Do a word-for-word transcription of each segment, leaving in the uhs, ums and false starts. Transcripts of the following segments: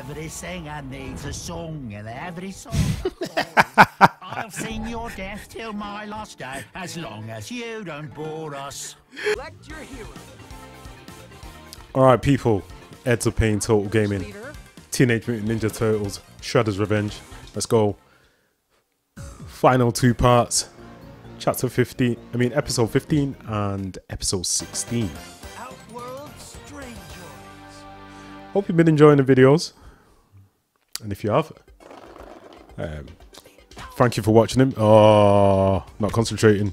Every singer needs a song, and every song. I'll sing your death till my last day, as long as you don't bore us. Select your hero. Alright, people. Ed's of Pain, Total Gaming. Teenage Mutant Ninja Turtles, Shredder's Revenge. Let's go. Final two parts. Chapter fifteen, I mean episode fifteen and episode sixteen. Outworld Strange. Hope you've been enjoying the videos. And if you have, um, thank you for watching them. Oh, not concentrating.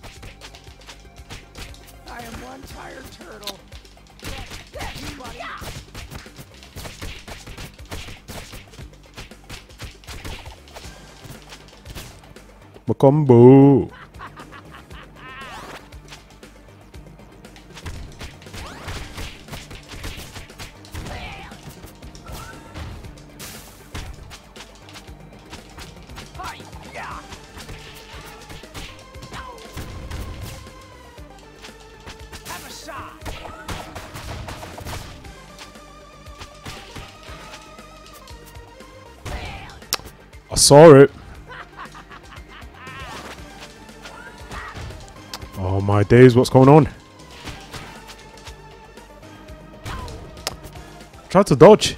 I am one tired turtle. My combo. Have a shot. I saw it. Oh my days, what's going on? Tried to dodge.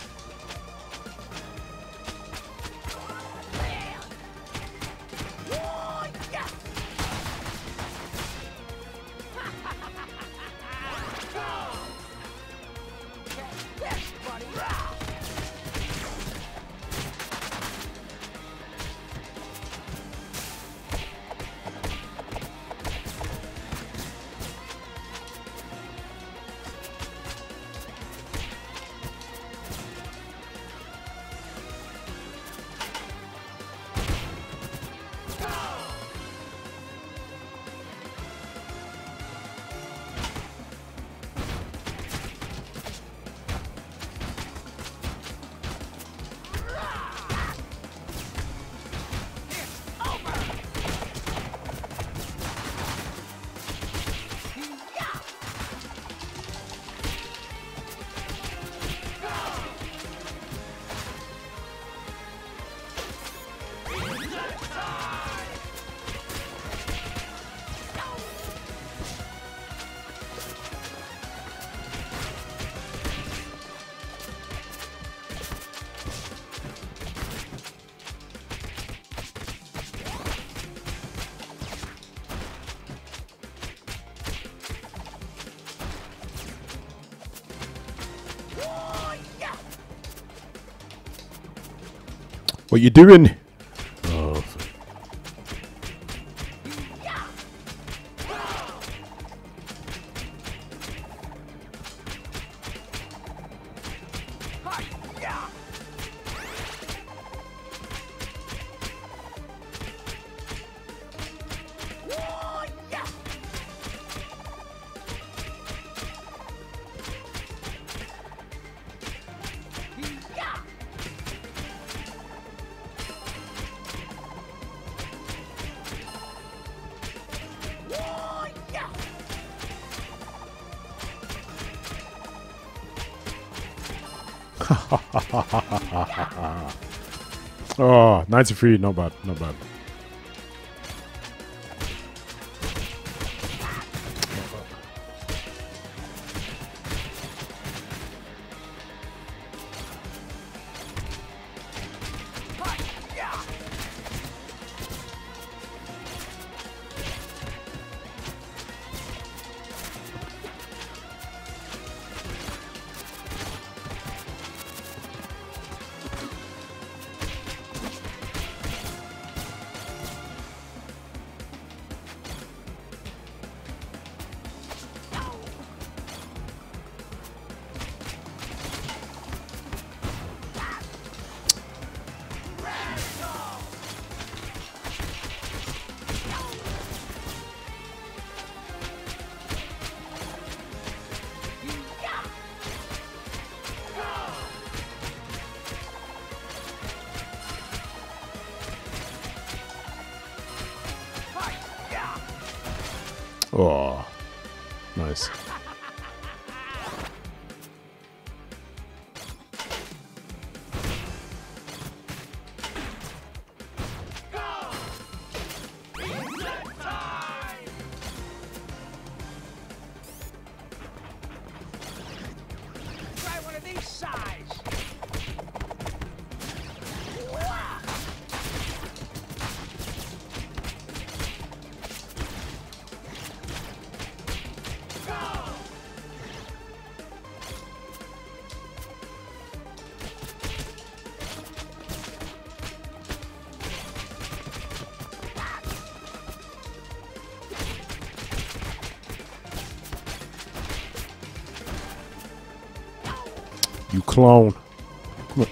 What you doing? Oh. Oh, ninety-three, not bad, not bad. Oh, nice. You clone. Come on.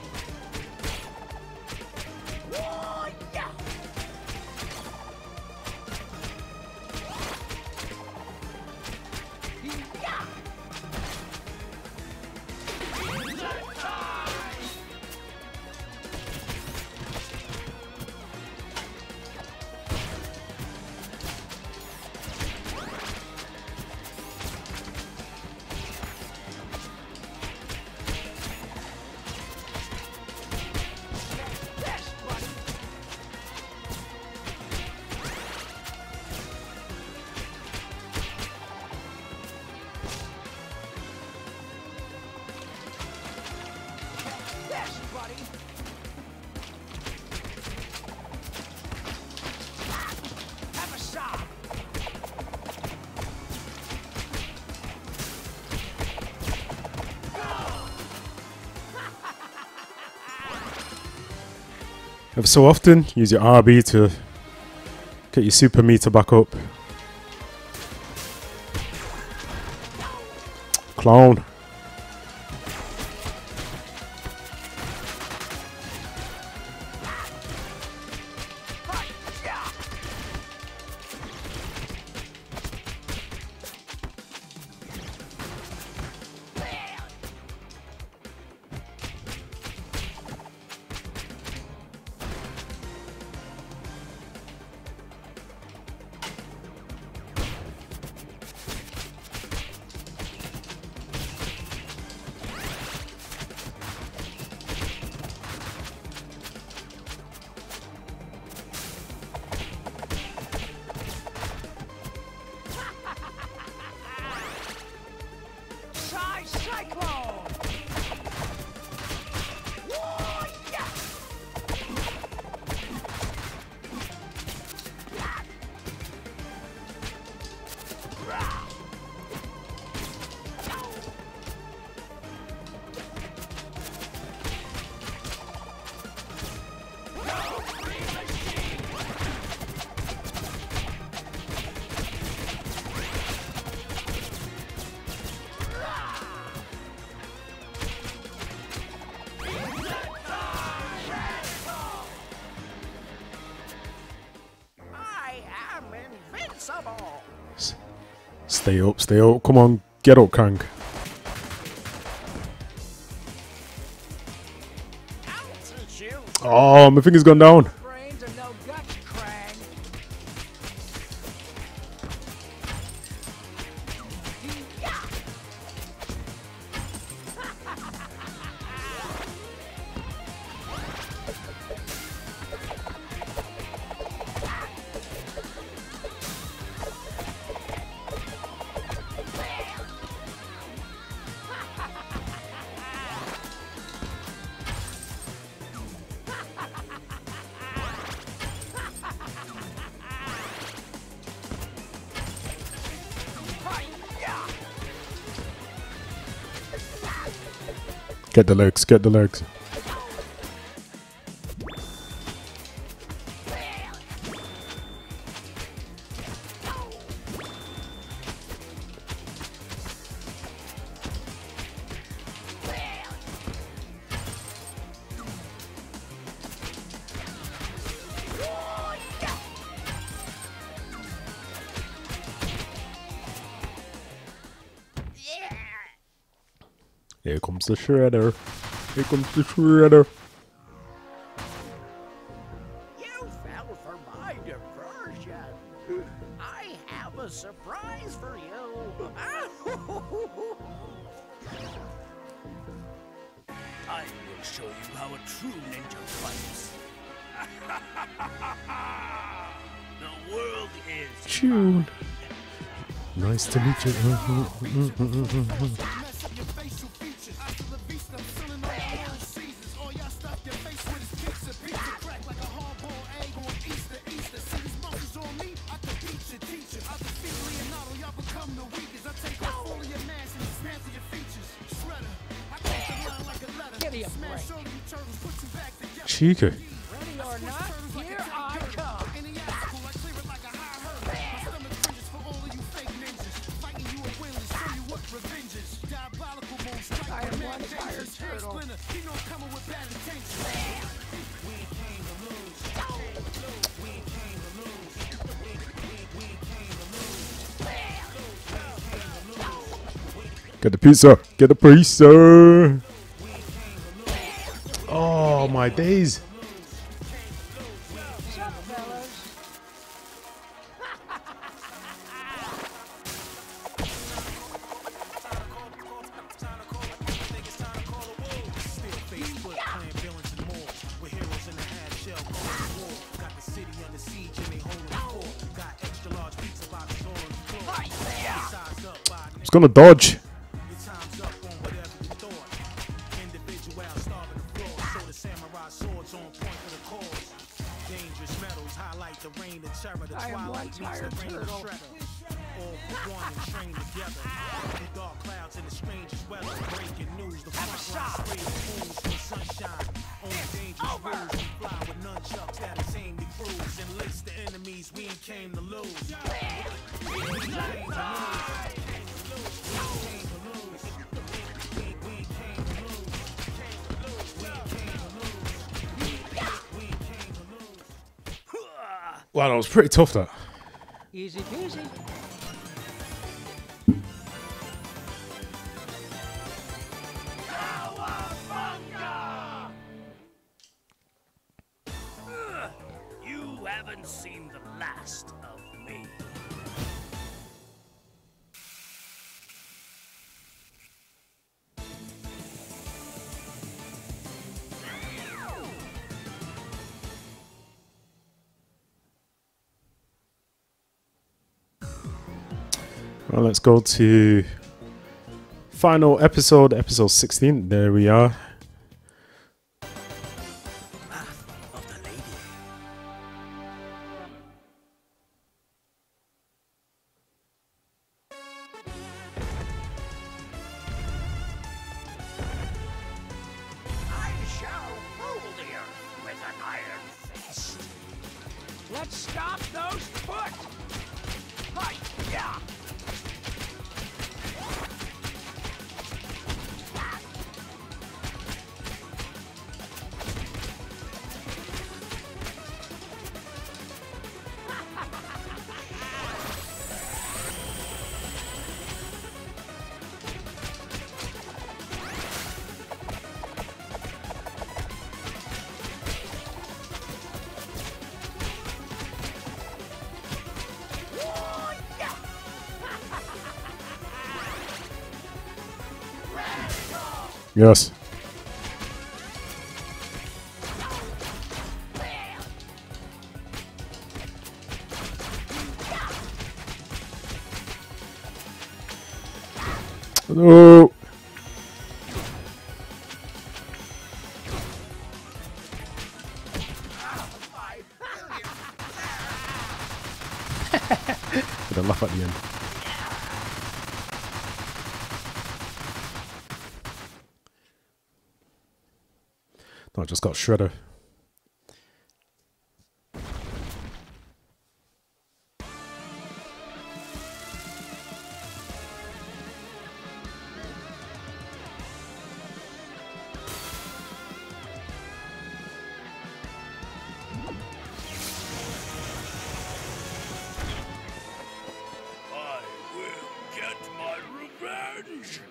Every so often, use your R B to get your super meter back up. Clone. Stay up, stay up. Come on, get up, Kang. Oh, my finger's gone down. Get the legs, get the legs. Here comes the shredder. Here comes the shredder. You fell for my diversion. I have a surprise for you. I will show you how a true ninja fights. The world is Tune. Nice to meet you. Chica. ready or not, here I come. I am one tired turtle. Get the pizza. Get the pizza. Oh my days. It's gonna dodge. I am one tired turtle. Wow, that was pretty tough, that. Easy peasy. You haven't seen the last of me. Well, let's go to final episode, episode sixteen. There we are. Wrath of the Lady. I shall rule the earth with an iron fist. Let's stop those foot. Hi, yeah. Yes. No. With a laugh at the end. No, I just got Shredder. I will get my revenge.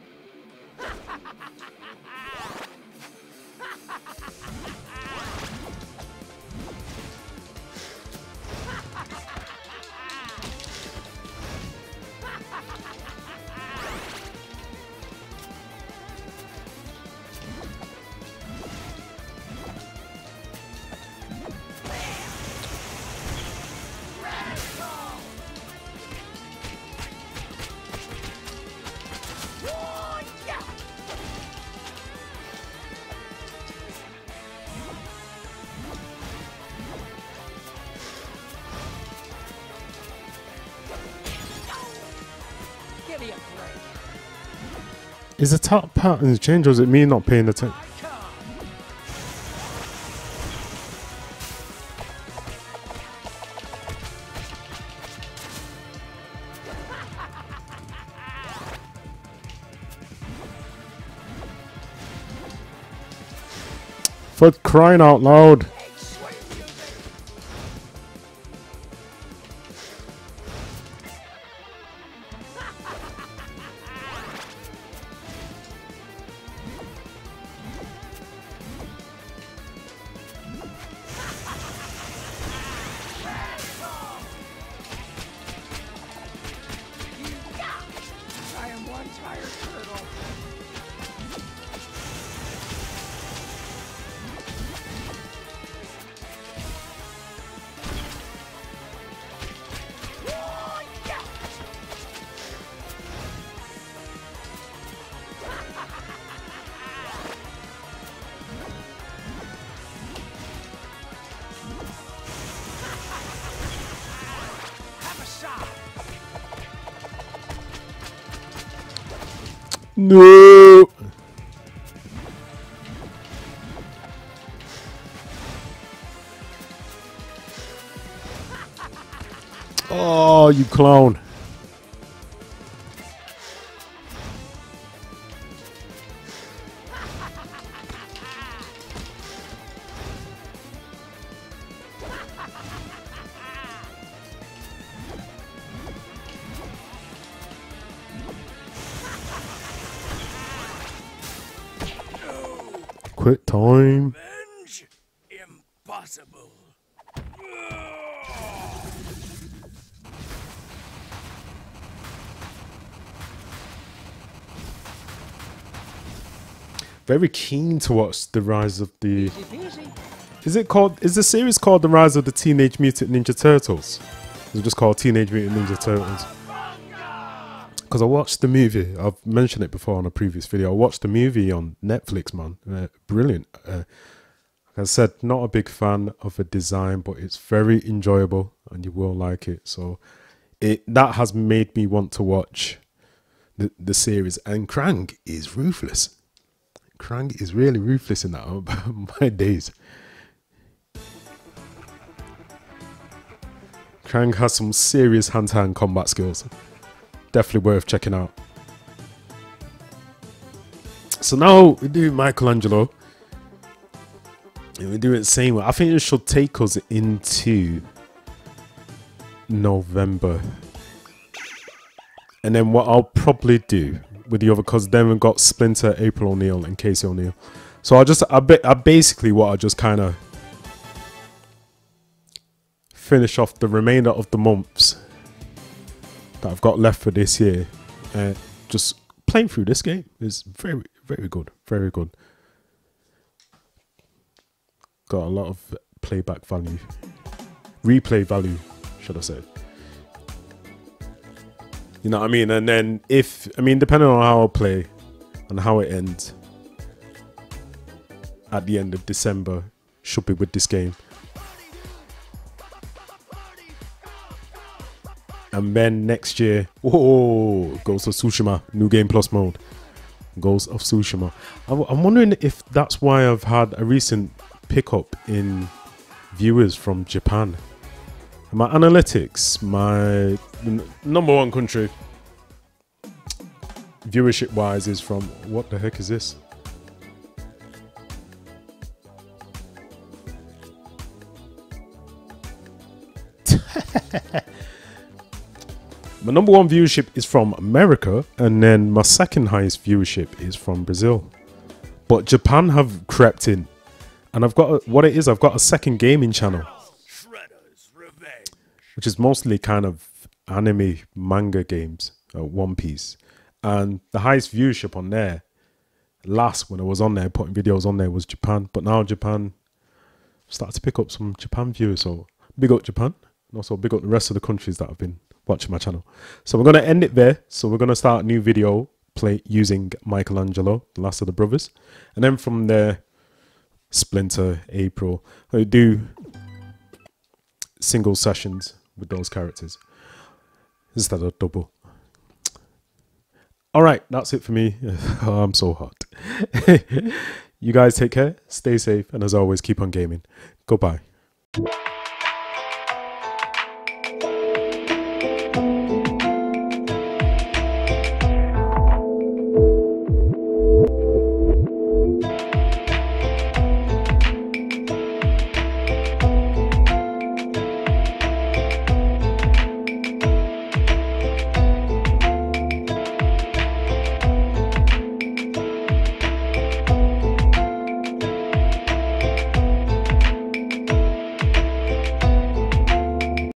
Give me a break. Is the top patterns change, or is it me not paying attention? I come. For crying out loud. No. Oh, you clown. Quit time. Revenge? Impossible. Very keen to watch the rise of the. Is it called? Is the series called The Rise of the Teenage Mutant Ninja Turtles? Is it just called Teenage Mutant Ninja Turtles? Because I watched the movie. I've mentioned it before on a previous video. I watched the movie on Netflix, man. Uh, brilliant. Uh, like I said, not a big fan of the design, but it's very enjoyable and you will like it. So it that has made me want to watch the, the series. And Krang is ruthless. Krang is really ruthless in that. Oh, my days. Krang has some serious hand-to-hand combat skills. Definitely worth checking out. So now we do Michelangelo. And we do it the same way. I think it should take us into November. And then what I'll probably do with the other, because then we've got Splinter, April O'Neil, and Casey O'Neill. So I just, I, be, I basically what I just kind of finish off the remainder of the months that I've got left for this year. Uh, just playing through this game is very, very good, very good. Got a lot of playback value, replay value, should I say. You know what I mean? And then if, I mean, depending on how I play and how it ends, at the end of December, should be with this game. And then next year, whoa, Ghost of Tsushima, New Game Plus mode. Ghost of Tsushima. I'm wondering if that's why I've had a recent pickup in viewers from Japan. My analytics, my number one country viewership wise is from, what the heck is this? My number one viewership is from America, and then my second highest viewership is from Brazil. But Japan have crept in, and I've got a, what it is, I've got a second gaming channel, which is mostly kind of anime manga games, uh, One Piece. And the highest viewership on there, last when I was on there, putting videos on there, was Japan. But now Japan started to pick up some Japan viewers. So big up Japan, and also big up the rest of the countries that have been watching my channel. So we're going to end it there. So we're going to start a new video play using Michelangelo, the last of the brothers. And then from there, Splinter, April. I do single sessions with those characters instead of double. All right, that's it for me. Oh, I'm so hot. You guys take care, stay safe, and as always, keep on gaming. Goodbye.